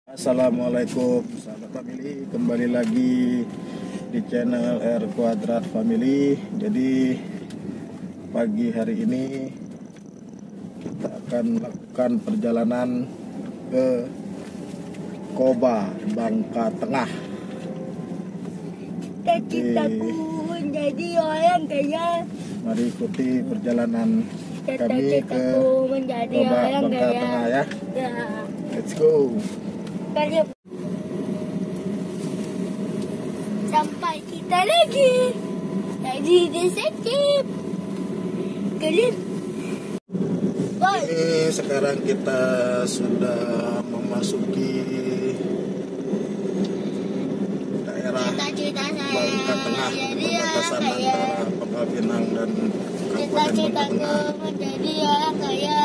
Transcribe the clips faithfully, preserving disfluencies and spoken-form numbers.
Assalamualaikum sahabat family, kembali lagi di channel R Quadrat Family. Jadi pagi hari ini kita akan melakukan perjalanan ke Koba, Bangka Tengah. Cita-citaku menjadi orang kaya. Mari ikuti perjalanan kami ke menjadi Koba, orang Bangka kaya. Tengah ya. Ya. Let's go. Sampai kita lagi. Jadi disekip. Kalian. Ini sekarang kita sudah memasuki daerah Cita-cita saya Bangka Tengah, jadi perbatasan orang kaya. antara Pangkal Pinang dan Kabupaten Bangka Cita-citaku Tengah. menjadi orang kaya.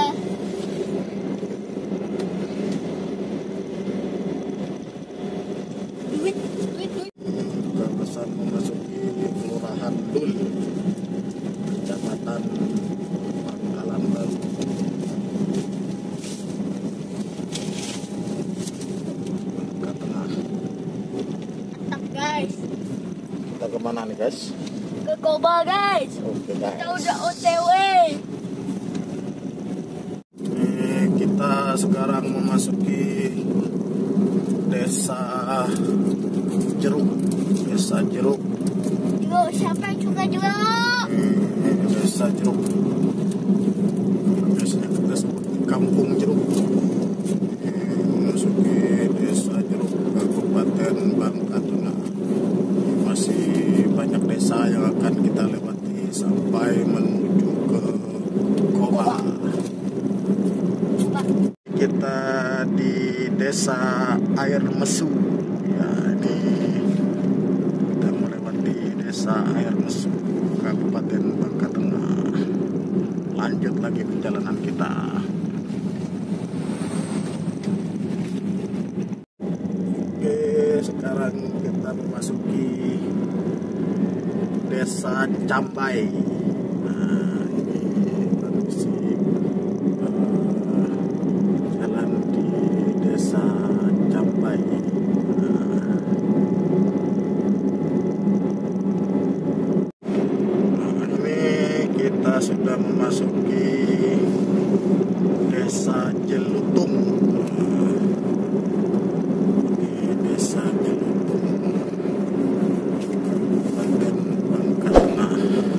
Duit, duit, duit. Perbatasan memasuki Kelurahan Dul, Kecamatan Pangkalan Baru. Bangka Tengah. Mantap guys. Kita kemana nih guys? Ke Koba guys. Oke guys. Kita udah O T W. Ini kita sekarang memasuki Desa Jeruk. Desa Jeruk. Yuk, siapa yang suka jeruk? Ini Desa Jeruk. Biasanya kita sebut Kampung Jeruk. Ini memasuki Desa Jeruk, Kabupaten Bangka Tengah. Masih banyak desa yang akan kita lewati sampai menuju ke Koba. Kita di Desa Air Mesu. Ya, ini kita melewati Desa Air Mesu, Kabupaten Bangka Tengah. Lanjut lagi perjalanan kita. Oke, sekarang kita memasuki Desa Cambai. Nah, ini kondisi uh, jalan di Desa Cambai. Nah, nah, ini kita sudah memasuki Desa Jelutung. Nah, Desa Jelutung, Kabupaten Bangka Tengah.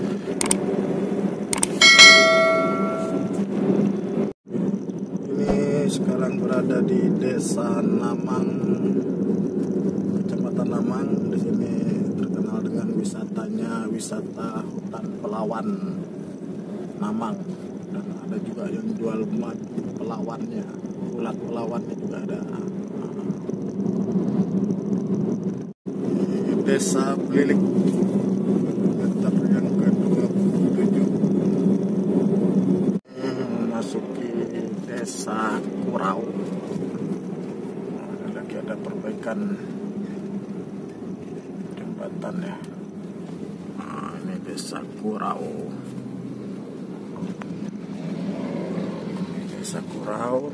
Ini sekarang berada di Desa Namang, Kecamatan Namang. Di sini terkenal dengan wisatanya, wisata hutan pelawan Namang. Dan ada juga yang jual madu pelawannya, ulat pelawannya juga ada. Desa Belilik, kilometer yang ke dua puluh tujuh. Memasuki Desa Kurau. Nah, lagi ada perbaikan jembatan ya. Nah, ini Desa Kurau. Ini Desa Kurau.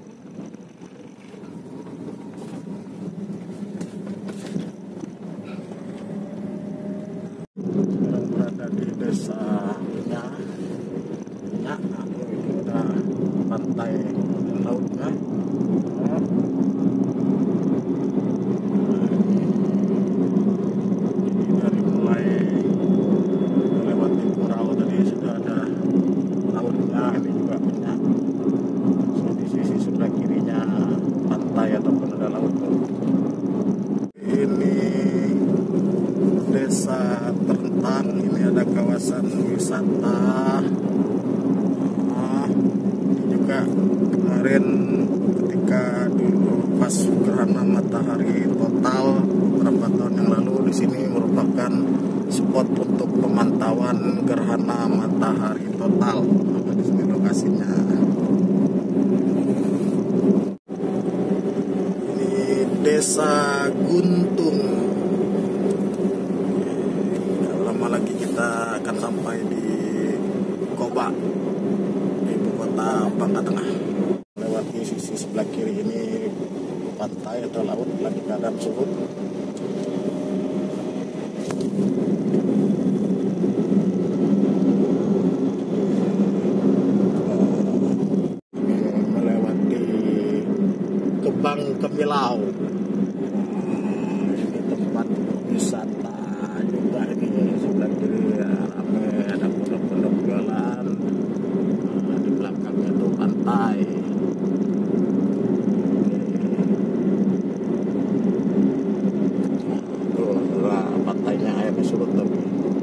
Sekarang berada di Desa Nya. Nya, nah, ini udah pantai lautnya. Nah, ini dari mulai melewati Kurau tadi sudah ada lautnya. Ini juga Nya. So, di sisi sebelah kirinya pantai ataupun ada laut tuh. Ini Desa Terentang, ini ada kawasan wisata. Nah, ini juga kemarin ketika dulu pas gerhana matahari total beberapa tahun yang lalu, di sini merupakan spot untuk pemantauan gerhana matahari total. Maka di sini lokasinya. Ini Desa Guntung. Lagi kita akan sampai di Koba, ibu kota Bangka Tengah. Lewati sisi sebelah kiri ini pantai sungai atau laut lagi keadaan surut. Melewati Kebang Kemilau. Ini tempat wisata juga ini, sebelah kiri ramai ada pondok-pondok jualan. Nah, di belakangnya itu pantai. Tuh, lah, pantainya airnya surut tapi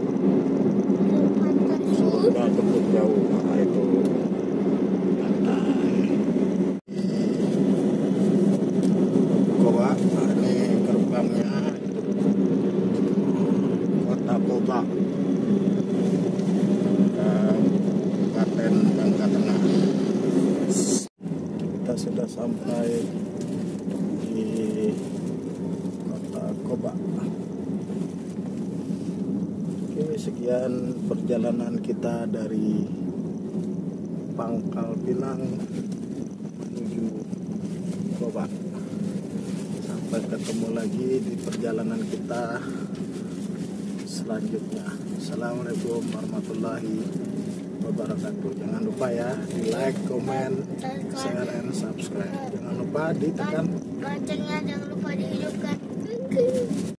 surutnya cukup jauh. Nah, itu pantai Koba. Nah, ini gerbangnya Kota Koba, Kabupaten Bangka Tengah. Kita sudah sampai di Kota Koba. Oke, sekian perjalanan kita dari Pangkal Pinang menuju Koba. Sampai ketemu lagi di perjalanan kita selanjutnya. Assalamualaikum warahmatullahi wabarakatuh. Jangan lupa ya di like, komen, share, and subscribe. Jangan lupa ditekan loncengnya, jangan lupa dihidupkan.